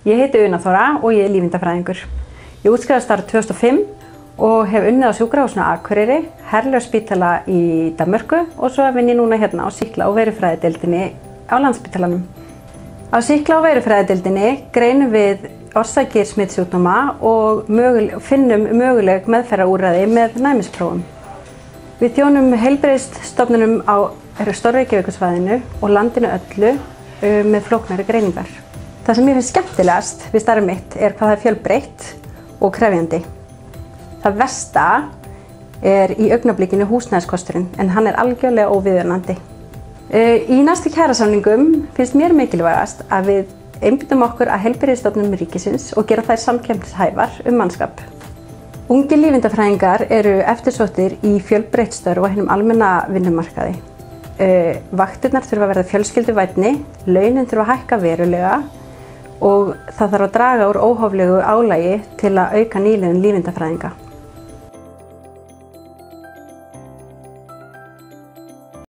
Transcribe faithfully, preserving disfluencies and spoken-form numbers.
Ég heiti Una Þóra og ég er lífeindafræðingur. Ég útskrifaðist árið tvö þúsund og fimm og hef unnið á sjúkrahúsinu á Akureyri, Herleifsspítala í Danmörku og svo vinn ég núna hérna á sýkla- og veirufræðideildinni á Landspítalanum. Á sýkla- og veirufræðideildinni greinum við orsakir smitsjúkdóma og mögul, finnum möguleg meðferðarúrræði með næmisprófum. Við þjónum heilbrigðisstofnunum á Stór-Reykjavíkursvæðinu og landinu öllu með flóknari greiningar. Það sem mér finnst skemmtilegast við starfið mitt er hvað það er fjölbreytt og krefjandi. Það versta er í augnablikinu húsnæðiskosturinn, en hann er algjörlega óviðunandi. Í næstu kjarasamningum finnst mér mikilvægast að við einbyttum okkur að heilbrigðisstofnunum ríkisins og gera þær samkeppnishæfar um mannskap. Ungir lífeindafræðingar eru eftirsóttir í fjölbreytt störf á hinum almenna vinnumarkaði. Vaktirnar þurfa að verða fjölskylduvænni, launin þurfa að hækka verulega og það þarf að draga úr óhóflegu álagi til að auka nýliðun lífeindafræðinga.